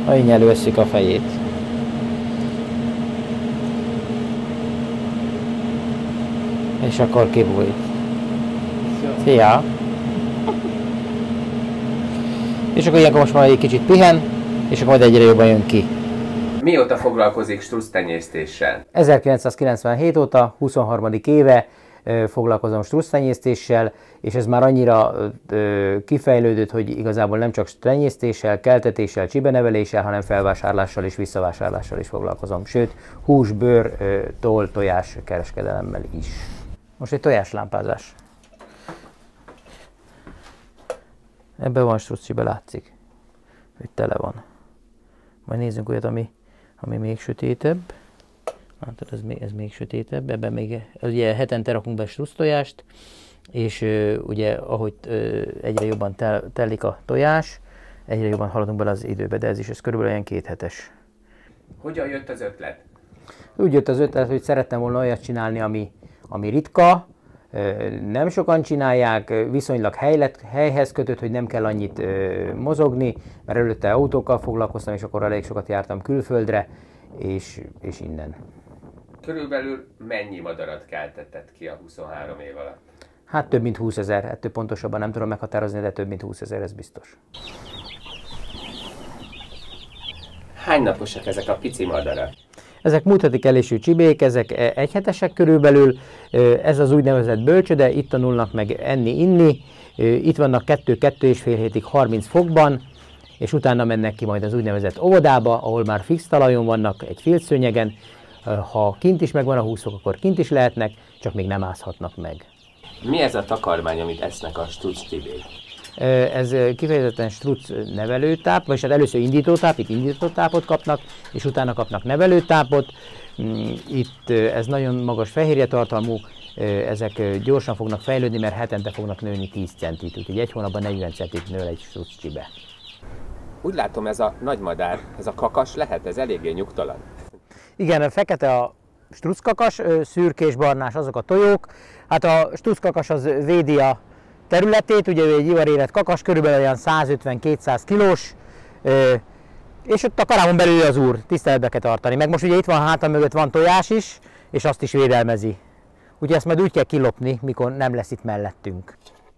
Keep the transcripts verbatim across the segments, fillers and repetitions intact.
Így előveszik a fejét. És akkor kibújt. Szia! És akkor ilyenkor most már egy kicsit pihen, és akkor majd egyre jobban jön ki. Mióta foglalkozik strucctenyésztéssel? ezerkilencszázkilencvenhét óta, huszonharmadik éve foglalkozom strucctenyésztéssel, és ez már annyira kifejlődött, hogy igazából nem csak tenyésztéssel, keltetéssel, csibeneveléssel, hanem felvásárlással és visszavásárlással is foglalkozom. Sőt, hús, bőr, toll, tojás kereskedelemmel is. Most egy tojáslámpázás. Ebben van struccsibe, látszik, hogy tele van. Majd nézzünk olyat, ami, ami még sötétebb. Látod, ez még, ez még sötétebb. Ebben még ugye hetente rakunk be strucctojást, és ö, ugye ahogy ö, egyre jobban tel, telik a tojás, egyre jobban haladunk bele az időbe, de ez is ez körülbelül olyan két hetes. Hogyan jött az ötlet? Úgy jött az ötlet, hogy szerettem volna olyat csinálni, ami, ami ritka, nem sokan csinálják, viszonylag helylet, helyhez kötött, hogy nem kell annyit ö, mozogni, mert előtte autókkal foglalkoztam, és akkor elég sokat jártam külföldre, és, és innen. Körülbelül mennyi madarat keltetett ki a huszonhárom év alatt? Hát több mint húszezer, ettől pontosabban nem tudom meghatározni, de több mint húszezer, ez biztos. Hány naposak ezek a pici madarak? Ezek múlt heti kelésű csibék, ezek egyhetesek körülbelül, ez az úgynevezett bölcsöde, itt tanulnak meg enni, inni, itt vannak kettő-kettő és fél hétig harminc fokban, és utána mennek ki majd az úgynevezett óvodába, ahol már fix talajon vannak, egy filcszőnyegen. Ha kint is megvan a húsz fok, akkor kint is lehetnek, csak még nem ázhatnak meg. Mi ez a takarmány, amit esznek a struc csibék? Ez kifejezetten struc nevelőtáp, vagyis hát először indítótáp, itt indítótápot kapnak, és utána kapnak nevelőtápot. Itt ez nagyon magas fehérjetartalmú, ezek gyorsan fognak fejlődni, mert hetente fognak nőni tíz centit, úgyhogy egy hónapban negyven centit nő egy struc csibe. Úgy látom, ez a nagymadár, ez a kakas lehet, ez eléggé nyugtalan. Igen, a fekete a struckakas, szürkés-barnás azok a tojók. Hát a struckakas az védi a területét, ugye ő egy ivarérett kakas, körülbelül olyan százötven-kétszáz kilós, és ott a karámon belül az úr, tiszteletbe kell tartani. Meg most ugye itt van hátam mögött van tojás is, és azt is védelmezi. Úgyhogy ezt majd úgy kell kilopni, mikor nem lesz itt mellettünk.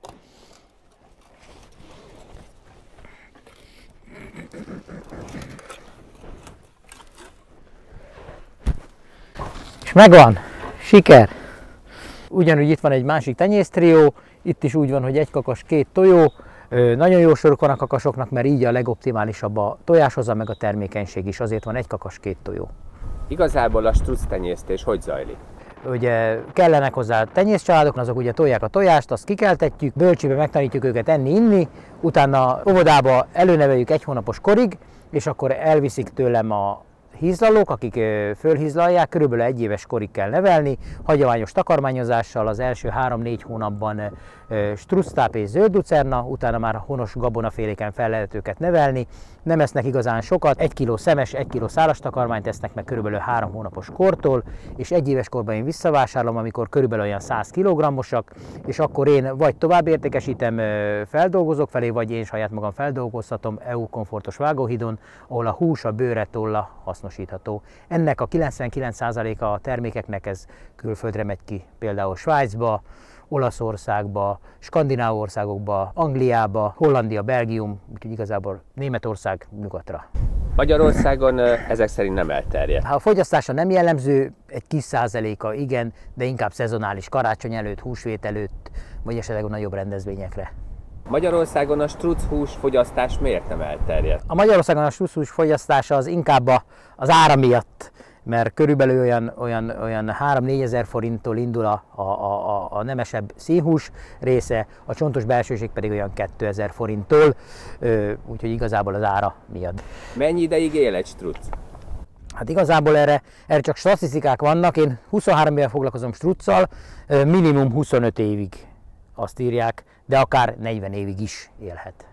És megvan! Siker! Ugyanúgy itt van egy másik tenyésztrió, itt is úgy van, hogy egy kakas, két tojó. Nagyon jó soruk van a kakasoknak, mert így a legoptimálisabb a tojáshozam, meg a termékenység is, azért van egy kakas, két tojó. Igazából a strucctenyésztés hogy zajlik? Ugye kellenek hozzá tenyészcsaládok, azok ugye tolják a tojást, azt kikeltetjük, bölcsibe megtanítjuk őket enni, inni, utána óvodába előneveljük egy hónapos korig, és akkor elviszik tőlem a hízlalók, akik fölhízlalják, körülbelül egy éves korig kell nevelni, hagyományos takarmányozással, az első három-négy hónapban strucctáp és zöld lucerna, utána már honos gabonaféléken fel lehet őket nevelni, nem esznek igazán sokat, egy kiló szemes, egy kiló szálas takarmányt esznek meg körülbelül három hónapos kortól, és egy éves korban én visszavásárolom, amikor körülbelül olyan száz kilogrammosak, és akkor én vagy tovább értékesítem feldolgozók felé, vagy én saját magam feldolgoztatom é u komfortos vágóhidon, ahol a hús, a bőre, tolla hasznosítható. Ennek a kilencvenkilenc százaléka a termékeknek ez külföldre megy ki, például Svájcba, Olaszországba, skandináv országokba, Angliába, Hollandia, Belgium, úgyhogy igazából Németország nyugatra. Magyarországon ezek szerint nem elterjedt. Ha a fogyasztása nem jellemző, egy kis százaléka igen, de inkább szezonális, karácsony előtt, húsvét előtt, vagy esetleg nagyobb rendezvényekre. Magyarországon a strucchús fogyasztás miért nem elterjedt? A Magyarországon a strucchús fogyasztása az inkább az ára miatt, mert körülbelül olyan, olyan, olyan három-négyezer forinttól indul a, a, a, a nemesebb színhús része, a csontos belsőség pedig olyan kétezer forinttól, úgyhogy igazából az ára miatt. Mennyi ideig él egy strucc? Hát igazából erre, erre csak statisztikák vannak, én huszonhárom éve foglalkozom struccal, minimum huszonöt évig azt írják, de akár negyven évig is élhet.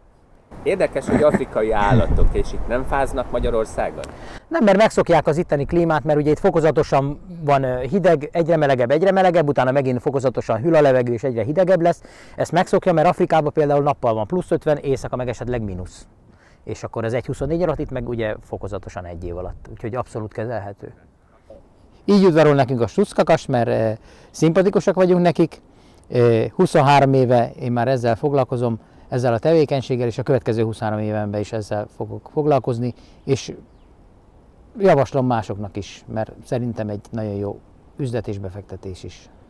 Érdekes, hogy afrikai állatok, és itt nem fáznak Magyarországon? Nem, mert megszokják az itteni klímát, mert ugye itt fokozatosan van hideg, egyre melegebb, egyre melegebb, utána megint fokozatosan hűl a levegő, és egyre hidegebb lesz. Ezt megszokja, mert Afrikában például nappal van plusz ötven, éjszaka meg esetleg mínusz. és akkor ez egy huszonnégy alatt, itt meg ugye fokozatosan egy év alatt, úgyhogy abszolút kezelhető. Így udvarol nekünk a Stutzkakas, mert e, szimpatikusak vagyunk nekik. E, huszonhárom éve én már ezzel foglalkozom, ezzel a tevékenységgel, és a következő huszonhárom évenben is ezzel fogok foglalkozni, és javaslom másoknak is, mert szerintem egy nagyon jó üzlet és befektetés is.